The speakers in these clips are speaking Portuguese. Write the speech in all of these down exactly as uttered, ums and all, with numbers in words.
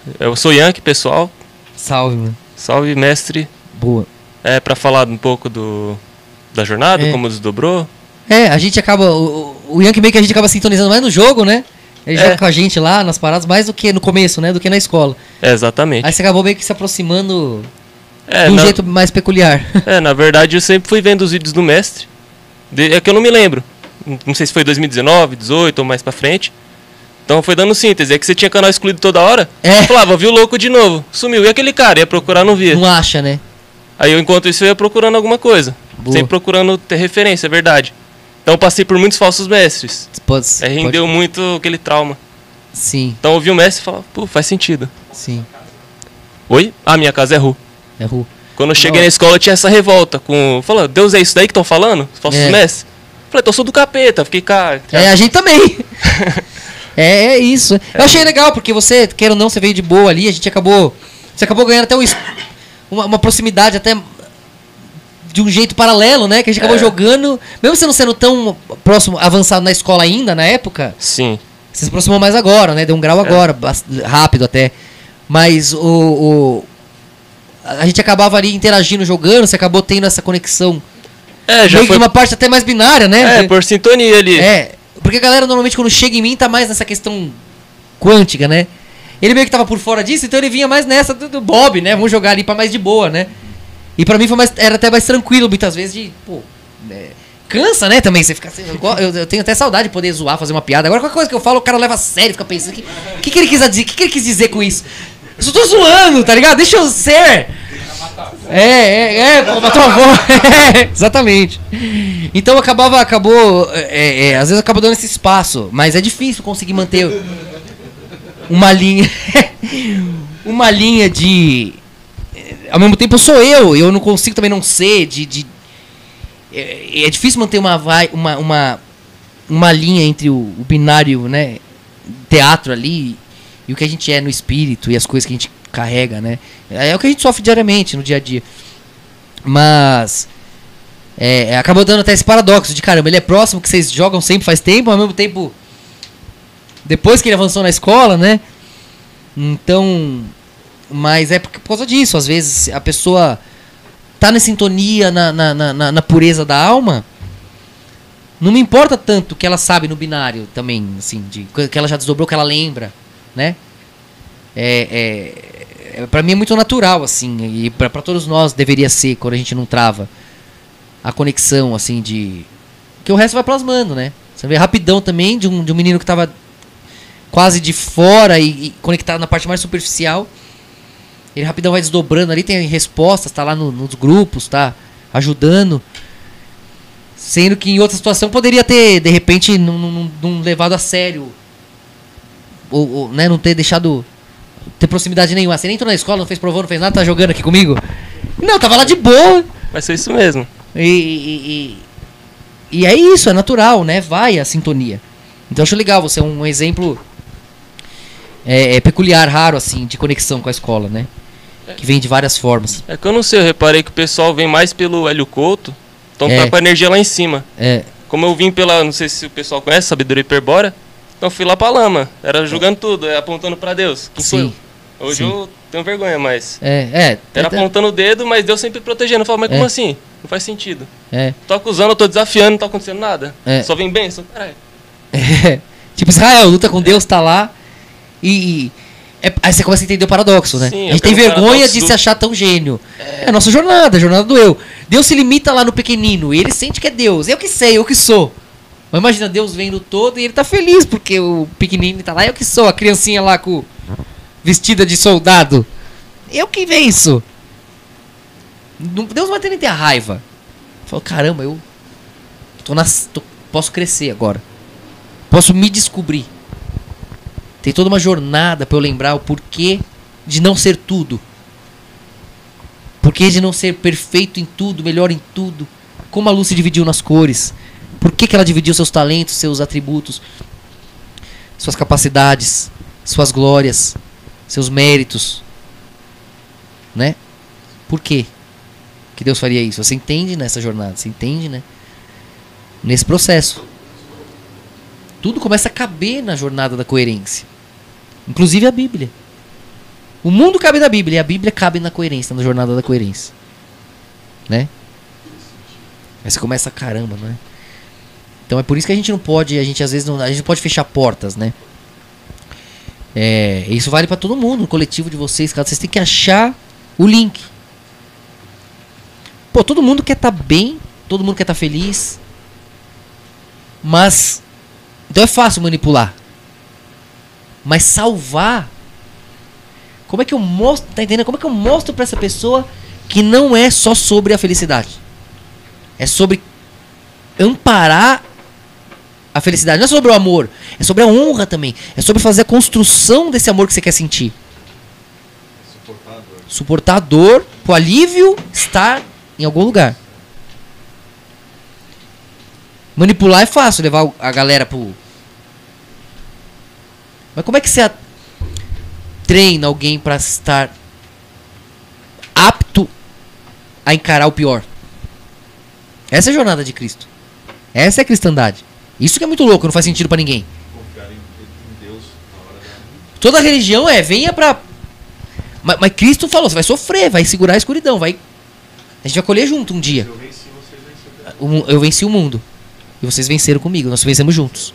Eu sou Yankee, pessoal. Salve, mano. Salve, mestre. Boa. É, pra falar um pouco do da jornada, É. como desdobrou. É, a gente acaba... O, o Yankee meio que a gente acaba sintonizando mais no jogo, né? Ele É. joga com a gente lá nas paradas, mais do que no começo, né? Do que na escola. É, exatamente. Aí você acabou meio que se aproximando É, de um na, jeito mais peculiar. é, na verdade eu sempre fui vendo os vídeos do mestre. De- é que eu não me lembro. Não sei se foi dois mil e dezenove, dezoito ou mais pra frente. Então foi dando síntese. É que você tinha canal excluído toda hora. É. Falava, viu o louco de novo. Sumiu. E aquele cara? Ia procurar, não via. Não acha, né? Aí eu, enquanto isso, eu ia procurando alguma coisa. Boa. Sempre procurando ter referência, é verdade. Então eu passei por muitos falsos mestres. Pode, Aí rendeu pode- muito aquele trauma. Sim, Então eu ouvi o mestre e falava, pô, faz sentido. sim. Oi? Ah, minha casa é Ru. É ru. Quando eu cheguei Não. na escola, eu tinha essa revolta com... Falando, Deus, é isso daí que estão falando? Os falsos É. mestres? Falei, então eu sou do capeta. Fiquei, cara... É, a gente também. é, é isso. Eu achei legal, porque você, quer ou não, você veio de boa ali, a gente acabou... Você acabou ganhando até um es- uma, uma proximidade até de um jeito paralelo, né? Que a gente acabou É. jogando... Mesmo você não sendo tão próximo, avançado na escola ainda, na época... Sim. Você se aproximou mais agora, né? Deu um grau agora, bas- rápido até. Mas o, o- a gente acabava ali interagindo, jogando, você acabou tendo essa conexão. É, já Meio foi... que uma parte até mais binária, né? É, por sintonia ali. É, porque a galera normalmente quando chega em mim tá mais nessa questão quântica, né? Ele meio que tava por fora disso, então ele vinha mais nessa do, do Bob, né? Vamos jogar ali pra mais de boa, né? E pra mim foi mais, era até mais tranquilo muitas vezes de, pô, né? Cansa, né, também, você fica assim, eu, go- eu- eu tenho até saudade de poder zoar, fazer uma piada. Agora qualquer coisa que eu falo, o cara leva a sério, fica pensando, o que, que, que ele quis dizer, o que, que ele quis dizer com isso? Eu só tô zoando, tá ligado? Deixa eu ser. É, é, é, pô, matou a avó. É, exatamente. Então acabava, acabou, é, é, às vezes acaba dando esse espaço, mas é difícil conseguir manter uma linha, uma linha de, ao mesmo tempo eu sou eu, eu não consigo também não ser, de, de é, é difícil manter uma, vai, uma, uma, uma linha entre o, o binário, né, teatro ali e o que a gente é no espírito e as coisas que a gente carrega, né? É o que a gente sofre diariamente no dia a dia. Mas é, é, acabou dando até esse paradoxo de caramba, ele é próximo, que vocês jogam sempre faz tempo, ao mesmo tempo depois que ele avançou na escola, né? Então, mas é por, por causa disso, às vezes a pessoa tá na sintonia, na, na, na, na pureza da alma. Não me importa tanto que ela sabe no binário também, assim, de que ela já desdobrou, que ela lembra, né? É, é, é, pra mim é muito natural, assim, e pra, pra todos nós deveria ser, quando a gente não trava a conexão, assim, de... Que o resto vai plasmando, né? Você vê rapidão também de um, de um menino que tava quase de fora e, e conectado na parte mais superficial. Ele rapidão vai desdobrando ali, tem respostas, tá lá no, nos grupos, tá ajudando. Sendo que em outra situação poderia ter, de repente, não, não, não levado a sério. Ou, ou, né, não ter deixado ter proximidade nenhuma. Você nem entrou na escola, não fez provão, não fez nada, tá jogando aqui comigo? Não, tava lá de boa. Vai ser isso mesmo. E, e, e, e é isso, é natural, né? Vai a sintonia. Então eu acho legal, você é um exemplo é, é peculiar, raro, assim, de conexão com a escola, né? Que vem de várias formas. É que eu não sei, eu reparei que o pessoal vem mais pelo Hélio Couto, então É. tá com a energia lá em cima. É, Como eu vim pela, não sei se o pessoal conhece, Sabedoria Hiperbórea, então eu fui lá pra lama, era julgando tudo, é, apontando pra Deus. Quem sou sim. eu? Hoje Sim. eu tenho vergonha, mas... É, é. Era é, apontando o dedo, mas Deus sempre protegendo. Eu falo, mas É. como assim? Não faz sentido. é, Tô acusando, eu tô desafiando, não tá acontecendo nada. É. Só vem bênção, caralho. é. Tipo, Israel luta com Deus, tá lá. E. e é- aí você começa a entender o paradoxo, né? Sim, a gente é tem pelo vergonha paradoxo de do- se achar tão gênio. É a nossa jornada, a jornada do eu. Deus se limita lá no pequenino e ele sente que é Deus. Eu que sei, eu que sou. Mas imagina Deus vendo todo e ele tá feliz porque o pequenino tá lá. Eu que sou, a criancinha lá com vestida de soldado. Eu que venço. Não- Deus não vai ter nem ter a raiva. Falou, caramba, eu tô nas, tô- posso crescer agora. Posso me descobrir. Tem toda uma jornada pra eu lembrar o porquê de não ser tudo. Porquê de não ser perfeito em tudo, melhor em tudo. Como a luz se dividiu nas cores. Por que, que ela dividiu seus talentos, seus atributos, suas capacidades, suas glórias, seus méritos. Né? Por quê que Deus faria isso? Você entende nessa jornada, você entende, né? Nesse processo. Tudo começa a caber na jornada da coerência. Inclusive a Bíblia. O mundo cabe na Bíblia e a Bíblia cabe na coerência, na jornada da coerência. Né? Aí você começa, caramba, né? Então é por isso que a gente não pode, a gente às vezes não, a gente não pode fechar portas, né? É, isso vale pra todo mundo, no coletivo de vocês, cara, vocês têm que achar o link. Pô, todo mundo quer estar bem, todo mundo quer estar feliz. Mas então é fácil manipular. Mas salvar, como é que eu mostro, tá entendendo? Como é que eu mostro pra essa pessoa que não é só sobre a felicidade? É sobre amparar a felicidade. Não é sobre o amor, é sobre a honra também. É sobre fazer a construção desse amor que você quer sentir. Suportar a dor. Suportar a dor, o alívio estar em algum lugar. Manipular é fácil, levar a galera pro... Mas como é que você a... treina alguém pra estar apto a encarar o pior? Essa é a jornada de Cristo. Essa é a cristandade. Isso que é muito louco, não faz sentido pra ninguém. Confiar em, em Deus na hora da... Toda religião é, venha pra... Mas, mas Cristo falou, você vai sofrer, vai segurar a escuridão, vai... A gente vai colher junto um dia. Eu venci, vocês venceram. Eu venci o mundo. E vocês venceram comigo, nós vencemos juntos.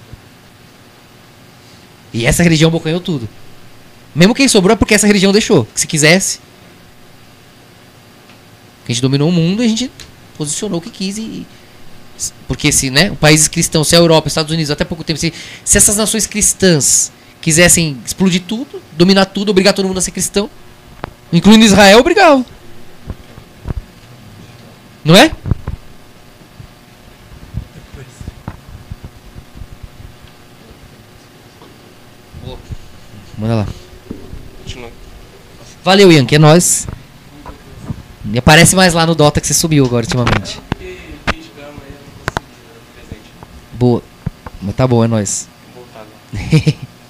E essa religião abocanhou tudo. Mesmo quem sobrou é porque essa religião deixou. Se quisesse. A gente dominou o mundo e a gente posicionou o que quis e... Porque se, né, o país cristão, se a Europa, Estados Unidos, até pouco tempo, se, se essas nações cristãs quisessem explodir tudo, dominar tudo, obrigar todo mundo a ser cristão, incluindo Israel, obrigavam. Não é? Manda lá. Continua. Valeu, Ian, que é nóis. E aparece mais lá no Dota que você subiu agora ultimamente. Boa. Mas tá bom, é nóis. Vou voltar lá.